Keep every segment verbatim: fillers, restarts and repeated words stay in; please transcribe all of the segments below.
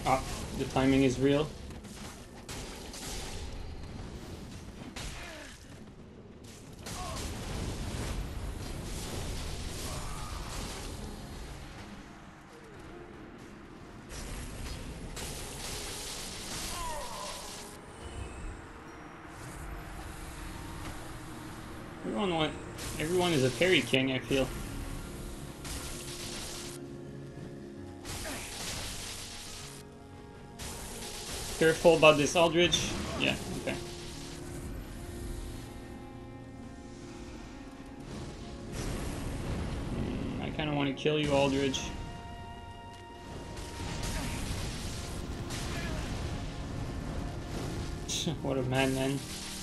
Ah, the timing is real. Everyone want, everyone is a parry king, I feel. Careful about this Aldridge. Yeah, okay. Mm, I kind of want to kill you, Aldridge. What a madman.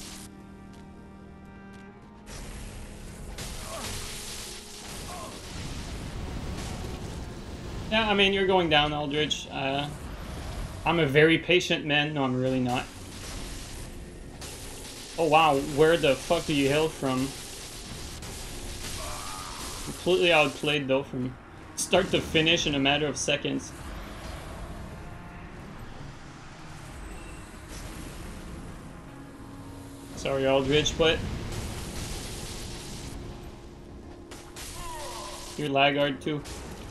Yeah, I mean, you're going down, Aldridge. Uh, I'm a very patient man. No, I'm really not. Oh wow, where the fuck do you hail from? Completely outplayed though, from start to finish in a matter of seconds. Sorry, Aldridge, but you're laggard too.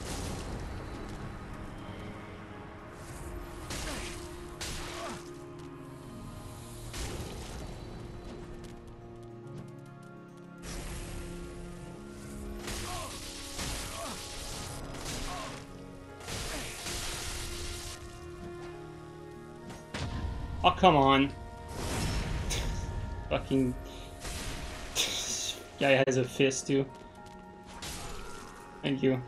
Oh, come on. Fucking guy has a fist too. Thank you.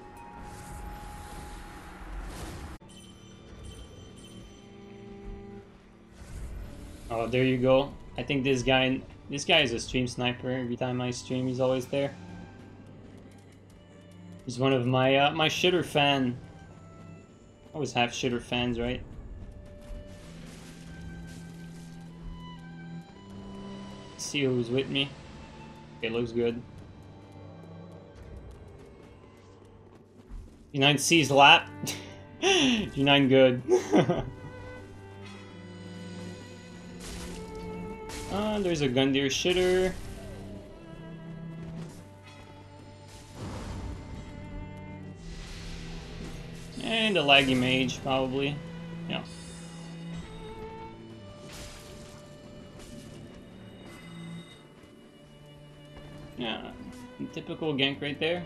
Oh, there you go. I think this guy, this guy is a stream sniper. Every time I stream, he's always there. He's one of my uh, my shitter fan. Always have shitter fans, right? See who's with me. Okay, looks good. G nine C's lap. G nine good. uh, there's a Gundyr shitter. And a laggy mage, probably. Yeah. Yeah, typical gank right there.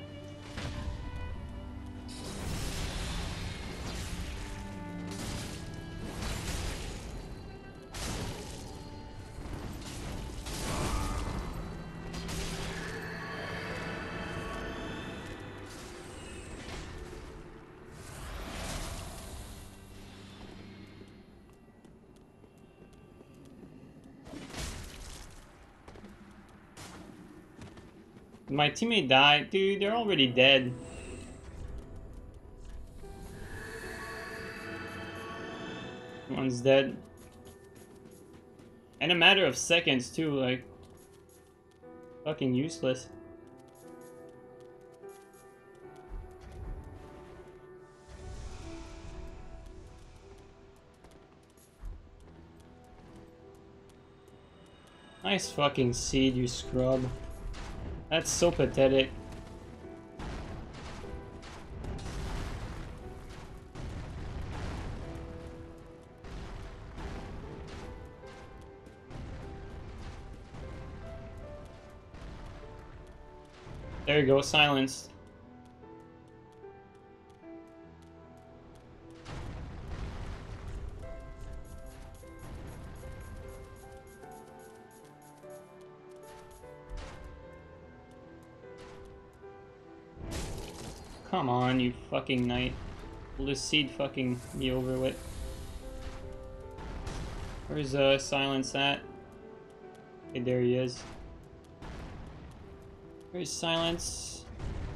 My teammate died. Dude, they're already dead. One's dead. In a matter of seconds, too, like... Fucking useless. Nice fucking seed, you scrub. That's so pathetic. There you go, silenced. Come on, you fucking knight. Will this seed fucking be over with? Where's uh silence at? Okay, there he is. Where's silence?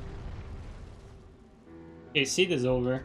Okay, seed is over.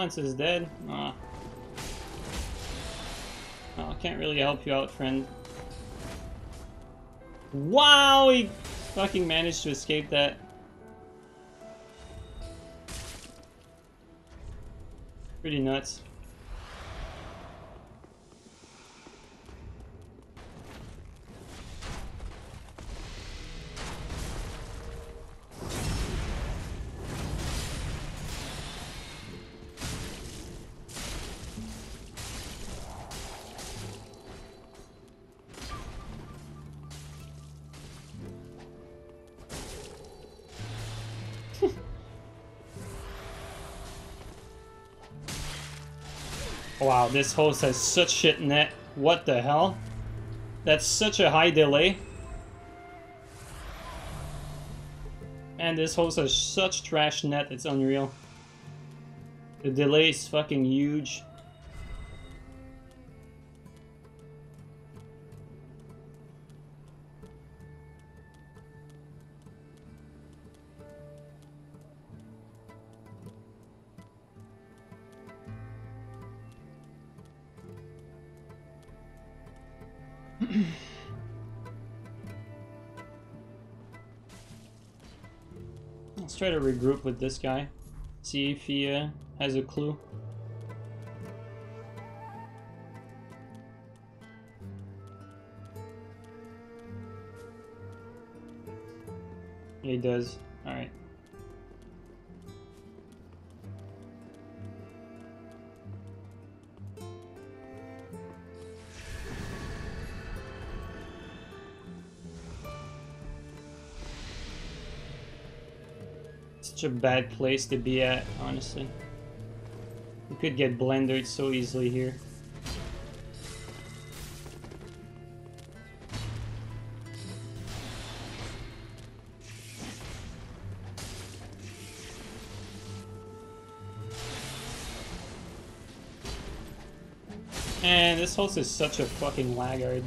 Balance is dead. Aw. Oh, I can't really help you out, friend. Wow, he fucking managed to escape that. Pretty nuts. Wow, this host has such shit net. What the hell? That's such a high delay. And this host has such trash net, it's unreal. The delay is fucking huge. Let's try to regroup with this guy. See if he uh, has a clue. Yeah, he does. Alright. Such a bad place to be at, honestly. You could get blendered so easily here. And this host is such a fucking laggard.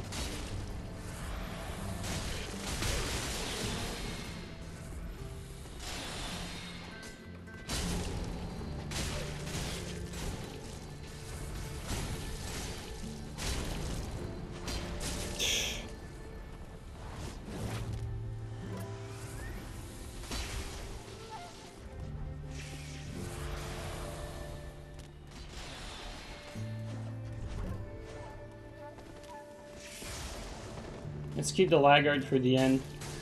Let's keep the laggard for the end.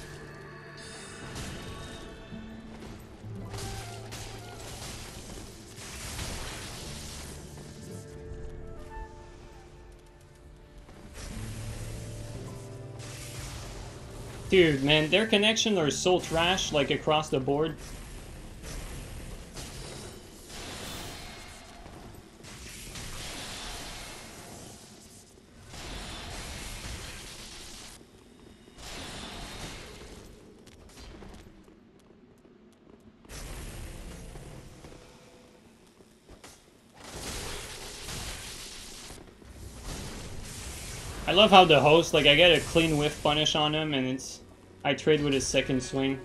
Dude, man, their connections are so trash, like across the board. I love how the host, like, I get a clean whiff punish on him, and it's... I trade with his second swing.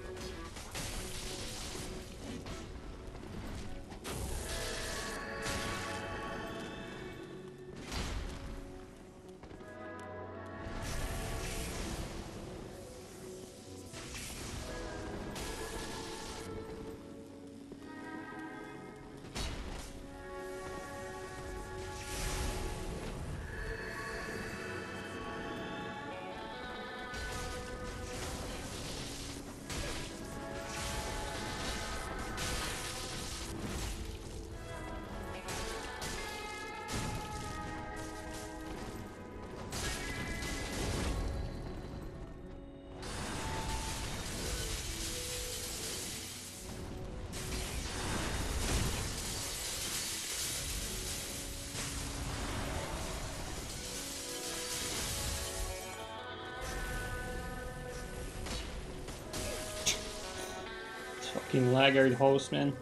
Fucking laggard host, man.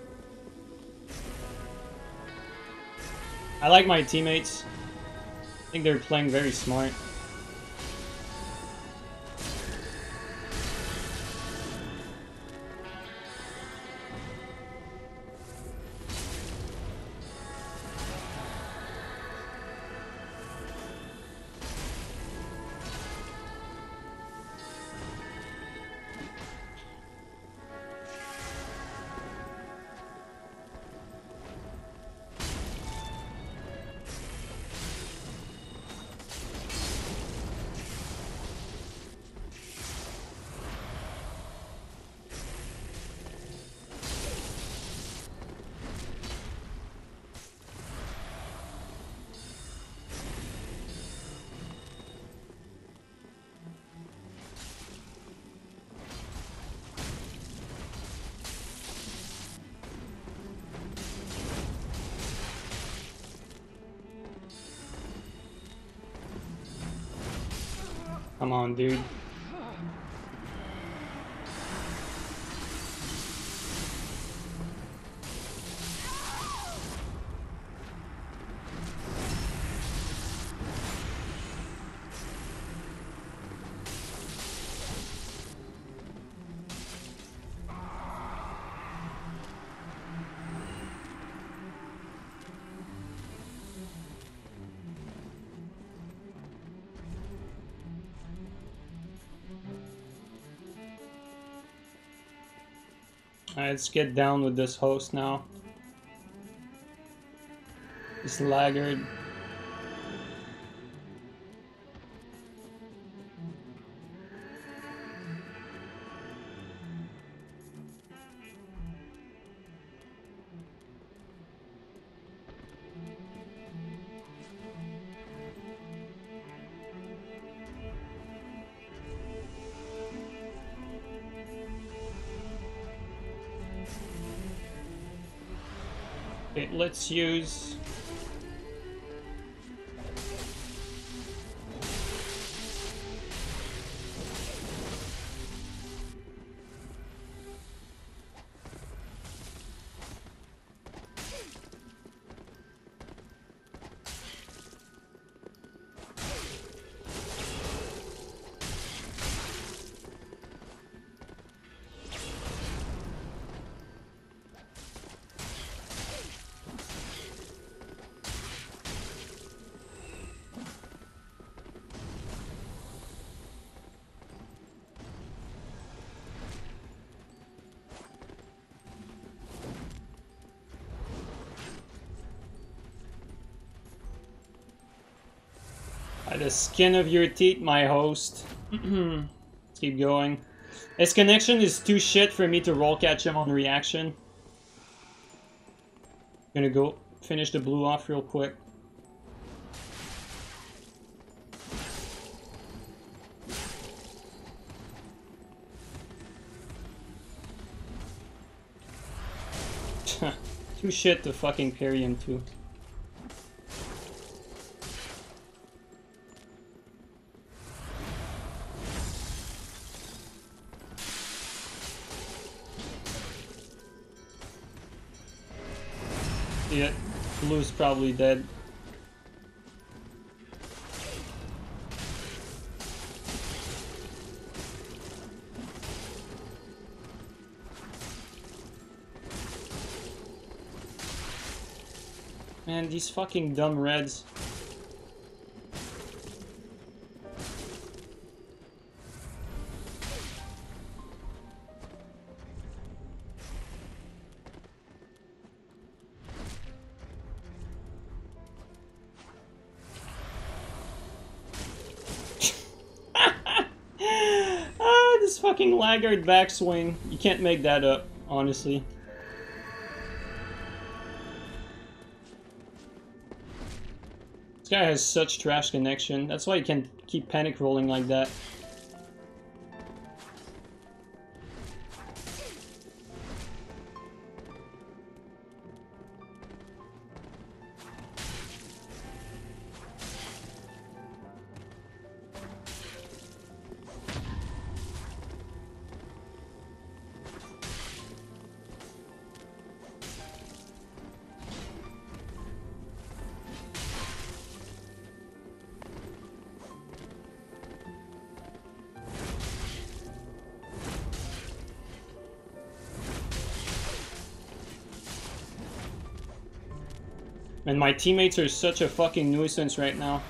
I like my teammates. I think they're playing very smart. Come on, dude. Alright, let's get down with this host now. This laggard. Okay, let's use... By the skin of your teeth, my host. Let's keep going. His connection is too shit for me to roll catch him on reaction. Gonna go finish the blue off real quick. Too shit to fucking parry him too. Yeah, blue's probably dead. Man, these fucking dumb reds. Ah, this fucking laggard backswing. You can't make that up, honestly. This guy has such trash connection. That's why he can keep panic rolling like that. And my teammates are such a fucking nuisance right now.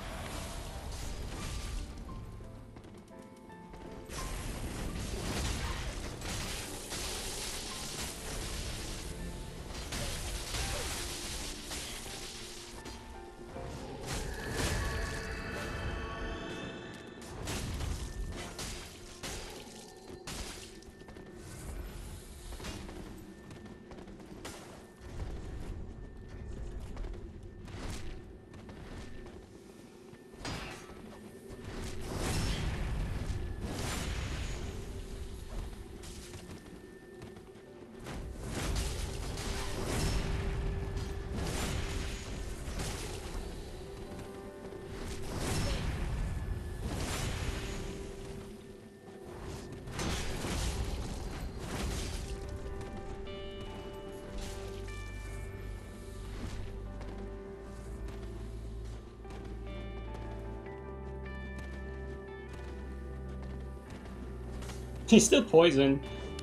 He's still poisoned.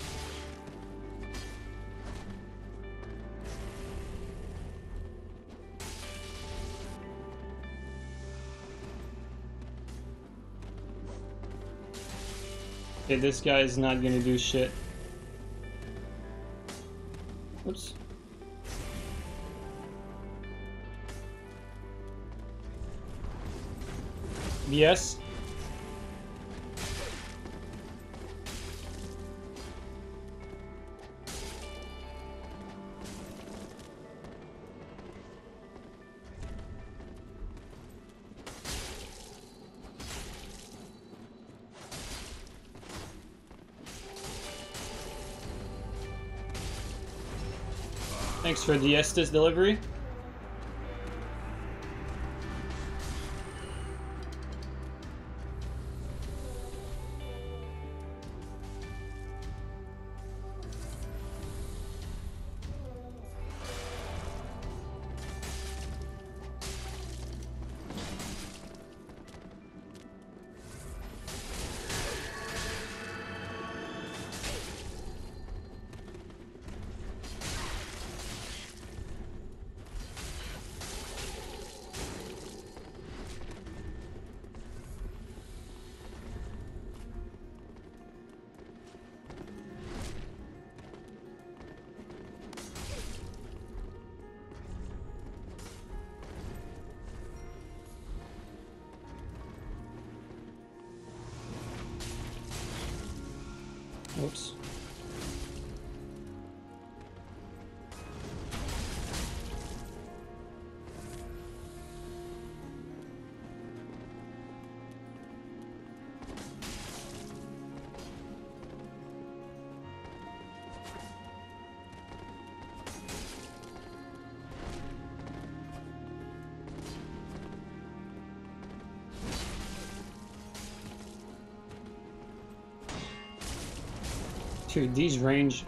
Okay, this guy is not gonna do shit. Oops. Yes. Thanks for the Estes delivery. Oops. Dude, these range...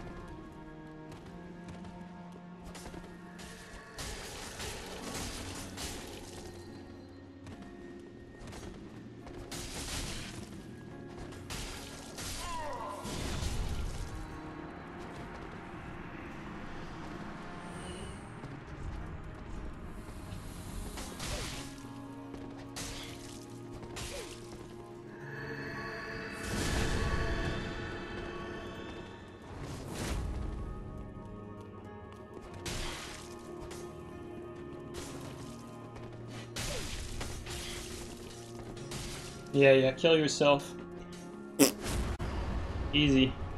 Yeah, yeah, kill yourself. Easy.